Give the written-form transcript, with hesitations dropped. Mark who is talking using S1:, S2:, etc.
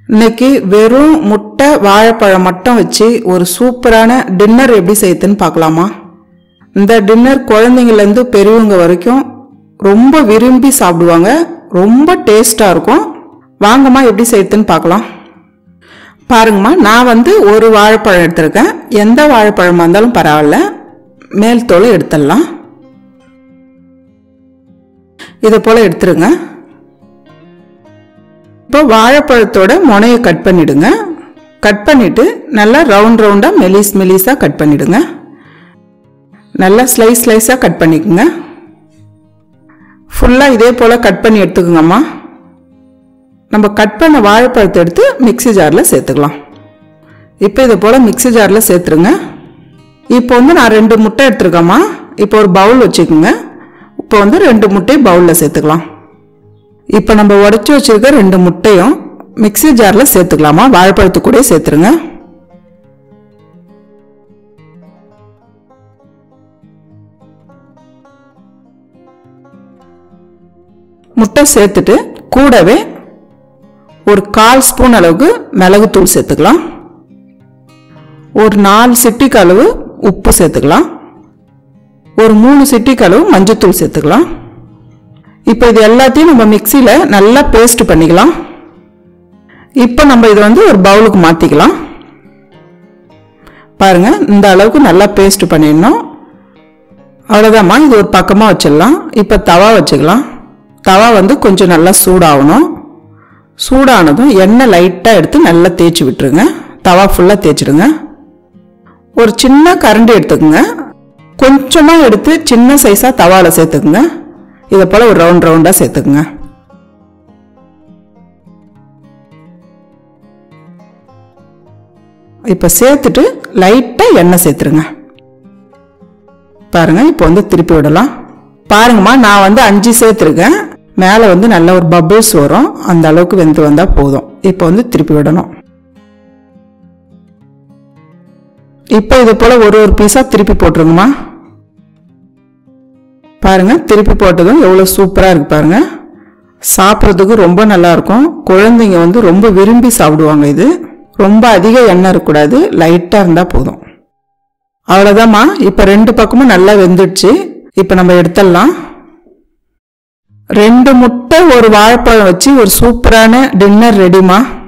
S1: இன்னைக்கு வெறும் முட்டை வாழைப்பழம் மட்டும் வச்சு ஒரு சூப்பரான டின்னர் எப்படி செய்யுதுன்னு பார்க்கலாமா? இந்த டின்னர் குழந்தைங்கள்லேருந்து பெரியவங்க வரைக்கும் ரொம்ப விரும்பி சாப்பிடுவாங்க. ரொம்ப டேஸ்டாக இருக்கும். வாங்கம்மா எப்படி செய்யுதுன்னு பார்க்கலாம். பாருங்கம்மா, நான் ஒரு வாழைப்பழம் எடுத்திருக்கேன். எந்த வாழைப்பழமாக இருந்தாலும் பரவாயில்ல, மேல் தோலை எடுத்துடலாம். இதை போல் எடுத்துருங்க. இப்போ வாழைப்பழத்தோட முனையை கட் பண்ணிடுங்க. கட் பண்ணிட்டு நல்லா ரவுண்ட் ரவுண்டாக மெலிஸாக கட் பண்ணிடுங்க. நல்லா ஸ்லைஸாக கட் பண்ணிக்கோங்க. ஃபுல்லாக இதே போல் கட் பண்ணி எடுத்துக்கோங்கம்மா. நம்ம கட் பண்ண வாழைப்பழத்தை எடுத்து மிக்ஸி ஜாரில் சேர்த்துக்கலாம். இப்போ இதை போல் மிக்ஸி ஜாரில் சேர்த்துருங்க. இப்போ நான் 2 முட்டை எடுத்துருக்கேம்மா. இப்போ ஒரு பவுல் வச்சுக்கோங்க. இப்போ 2 முட்டையை பவுலில் சேர்த்துக்கலாம். இப்போ நம்ம உடைச்சி வச்சிருக்க 2 முட்டையும் மிக்ஸி ஜாரில் சேர்த்துக்கலாமா? வாழைப்பழத்து கூட சேர்த்துருங்க. முட்டை சேர்த்துட்டு கூடவே ஒரு 1/4 ஸ்பூன் அளவுக்கு மிளகுத்தூள் சேர்த்துக்கலாம். ஒரு 4 சிட்டிக்கு அளவு உப்பு சேர்த்துக்கலாம். ஒரு 3 சிட்டிக்கு அளவு மஞ்சத்தூள் சேர்த்துக்கலாம். இப்போ இது எல்லாத்தையும் நம்ம மிக்ஸியில் நல்லா பேஸ்ட் பண்ணிக்கலாம். இப்போ நம்ம இதை ஒரு பவுலுக்கு மாற்றிக்கலாம். பாருங்கள், இந்த அளவுக்கு நல்லா பேஸ்ட் பண்ணிடணும். அவ்வளோதாம்மா. இது ஒரு பக்கமாக வச்சிடலாம். இப்போ தவா வச்சுக்கலாம். தவா கொஞ்சம் நல்லா சூடாகணும். சூடானதும் எண்ணெய் லைட்டாக எடுத்து நல்லா தேய்ச்சி விட்டுருங்க. தவா ஃபுல்லாக தேய்ச்சிடுங்க. ஒரு சின்ன கரண்டி எடுத்துக்கோங்க. கொஞ்சமாக எடுத்து சின்ன சைஸாக தவாவில் சேர்த்துக்குங்க. இதை போல் ஒரு ரவுண்டாக சேர்த்துக்குங்க. இப்போ சேர்த்துட்டு லைட்டாக எண்ணெய் சேர்த்துருங்க. பாருங்கள், இப்போ திருப்பி விடலாம். பாருங்கம்மா, நான் 5 சேர்த்துருக்கேன். மேலே நல்ல ஒரு பபிள்ஸ் வரும். அந்த அளவுக்கு வெந்து வந்தால் போதும். இப்போ திருப்பி விடணும். இப்போ இது போல் ஒரு பீஸாக திருப்பி போட்டுருங்கம்மா. பாருங்க, திருப்பி போட்டதும் எவ்வளோ சூப்பராக இருக்கு பாருங்க. சாப்பிட்றதுக்கு ரொம்ப நல்லா இருக்கும். குழந்தைங்க ரொம்ப விரும்பி சாப்பிடுவாங்க. இது ரொம்ப அதிக எண்ணெய் இருக்கக்கூடாது, லைட்டாக இருந்தால் போதும். அவ்வளோதாம்மா. இப்போ 2 பக்கமும் நல்லா வெந்துடுச்சு. இப்போ நம்ம எடுத்துடலாம். 2 முட்டை ஒரு வாழைப்பழம் வச்சு ஒரு சூப்பரான டின்னர் ரெடிமா.